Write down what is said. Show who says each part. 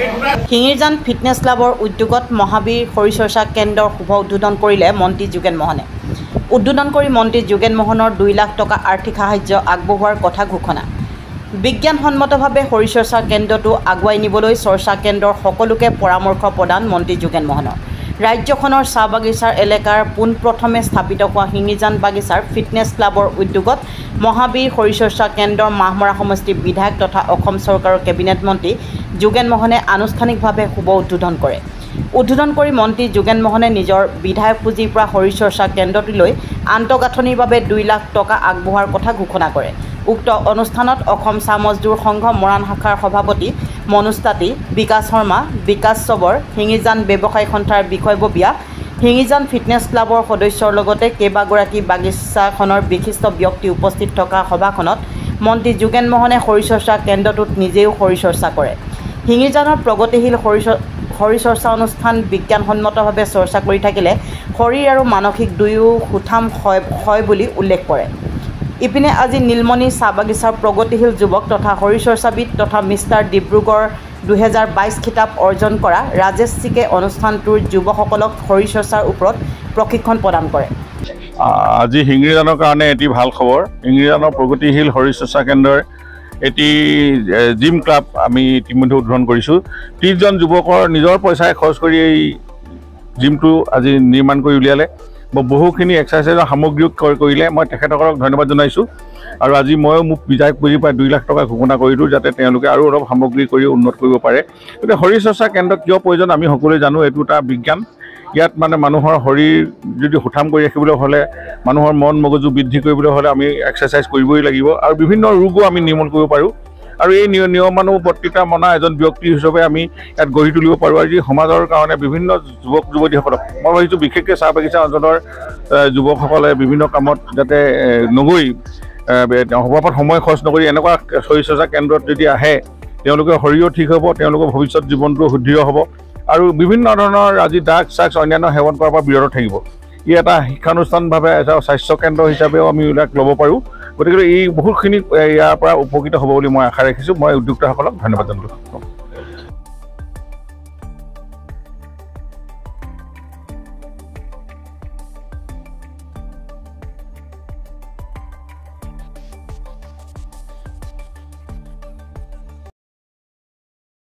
Speaker 1: শিঙিৰজান fitness ক্লাবৰ উদ্যোগত মহাবীৰ শৰীৰচৰ্চা কেন্দ্ৰৰ শুভ উদ্বোধন কৰিলে মন্ত্ৰী যোগেন মোহনে। উদ্বোধন কৰি মন্ত্ৰী যোগেন মোহনৰ 2 লাখ টকা আৰ্থিক সাহায্য আগবঢ়োৱাৰ কথা ঘোষণা। বিজ্ঞানসন্মতভাৱে শৰীৰচৰ্চা কেন্দ্ৰটো আগুৱাই নিবলৈ চৰ্চা কেন্দ্ৰৰ সকলোকে পৰামৰ্শ প্ৰদান মন্ত্ৰী যোগেন মোহনৰ। ৰাজ্যখনৰ চাহ বাগিচাৰ এলেকাৰ পোনপ্ৰথমে স্থাপিত হোৱা শিঙিৰজান বাগিচাৰ ফিটনেছ ক্লাবৰ উদ্যোগত মহাবীৰ শৰীৰচৰ্চা কেন্দ্ৰৰ মাহমৰা সমষ্টিৰ বিধায়ক তথা অসম চৰকাৰৰ কেবিনেট মন্ত্ৰী যোগেন মোহনে আনুষ্ঠানিকভাৱে শুভ উদ্বোধন কৰে। উদ্বোধন কৰি মন্ত্ৰী যোগেন মোহনে নিজৰ বিধায়ক পুঁজিৰ পৰা শৰীৰচৰ্চা কেন্দ্ৰটোলৈ আন্তঃগাঁথনিৰ বাবে 2 লাখ টকা আগবঢ়োৱাৰ কথা ঘোষণা কৰে। উক্ত অনুষ্ঠানত অসম চাহ মজদুৰ সংঘ মৰাণ শাখাৰ সভাপতি মনোজ তাঁতী, বিকাশ শৰ্মা, বিকাশ চবৰ, শিঙিৰজান ব্যৱসায়ী সন্থাৰ বিষয়ববীয়া, শিঙিৰজান ফিটনেছ ক্লাবৰ সদস্যৰ লগতে কেইবাগৰাকী বাগিচাখনৰ বিশিষ্ট ব্যক্তি উপস্থিত থকা সভাখনত মন্ত্ৰী যোগেন মোহনে শৰীৰচৰ্চা কেন্দ্ৰটোত নিজেও শৰীৰচৰ্চা কৰে। শিঙিৰজানৰ প্ৰগতিশীল শৰীৰচৰ্চা অনুষ্ঠান বিজ্ঞানসন্মতভাৱে চৰ্চা কৰি থাকিলে শৰীৰ আৰু মানসিক দুয়ো সুঠাম হয় বুলি উল্লেখ কৰে। ইপিনে আজি নীলমণি চাহ বাগিচাৰ প্ৰগতিশীল যুৱক তথা শৰীৰচৰ্চাবিদ তথা মিষ্টাৰ ডিব্ৰুগড় 2022 খিতাপ অৰ্জন কৰা ৰাজেশ চিকে অনুষ্ঠানটোৰ যুৱকসকলক শৰীৰচৰ্চাৰ ওপৰত প্ৰশিক্ষণ প্ৰদান কৰে।
Speaker 2: আজি শিঙিৰজানৰ কাৰণে এটি ভাল খবৰ। শিঙিৰজানৰ প্ৰগতিশীল শৰীৰচৰ্চা কেন্দ্ৰৰ এটি জিম ক্লাব আমি ইতিমধ্যে উদ্বোধন কৰিছোঁ। 30 জন যুৱকৰ নিজৰ পইচাৰে খৰচ কৰি এই জিমটো আজি নিৰ্মাণ কৰি উলিয়ালে। বহুখিনি এক্সাৰচাইজৰ সামগ্ৰীও ক্ৰয় কৰিলে। মই তেখেতসকলক ধন্যবাদ জনাইছোঁ। আৰু আজি ময়ো মোক বিধায়ক পুঁজিৰ পৰা 2 লাখ টকা ঘোষণা কৰিলোঁ যাতে তেওঁলোকে আৰু অলপ সামগ্ৰী কৰি উন্নত কৰিব পাৰে। গতিকে শৰীৰচৰ্চা কেন্দ্ৰ কিয় প্ৰয়োজন আমি সকলোৱে জানো, এইটো এটা বিজ্ঞান। ইয়াত মানে মানুহৰ শৰীৰ যদি সুঠাম কৰি ৰাখিবলৈ হ'লে, মানুহৰ মন মগজু বৃদ্ধি কৰিবলৈ হ'লে আমি এক্সাৰচাইজ কৰিবই লাগিব আৰু বিভিন্ন ৰোগো আমি নিৰ্মূল কৰিব পাৰোঁ। আৰু এই নিয়মানুবৰ্তিতা মনা এজন ব্যক্তি হিচাপে আমি ইয়াত গঢ়ি তুলিব পাৰোঁ। আজি সমাজৰ কাৰণে বিভিন্ন যুৱক যুৱতীসকলক মই ভাবিছোঁ বিশেষকৈ চাহ বাগিচা অঞ্চলৰ যুৱকসকলে বিভিন্ন কামত যাতে নগৈ অবাবত সময় খৰচ নকৰি এনেকুৱা শৰীৰচৰ্চা কেন্দ্ৰত যদি আহে তেওঁলোকৰ শৰীৰো ঠিক হ'ব, তেওঁলোকৰ ভৱিষ্যত জীৱনটো সুদৃঢ় হ'ব আৰু বিভিন্ন ধৰণৰ আজি ড্ৰাগছ অন্যান্য সেৱন কৰাৰ পৰা বিৰত থাকিব। ই এটা শিক্ষানুষ্ঠানভাৱে এটা স্বাস্থ্য কেন্দ্ৰ হিচাপেও আমি ইয়াক ল'ব পাৰোঁ। গতিকে এই বহুতখিনি ইয়াৰ পৰা উপকৃত হ'ব বুলি মই আশা ৰাখিছোঁ। মই উদ্যোক্তাসকলক ধন্যবাদ জনালোঁ।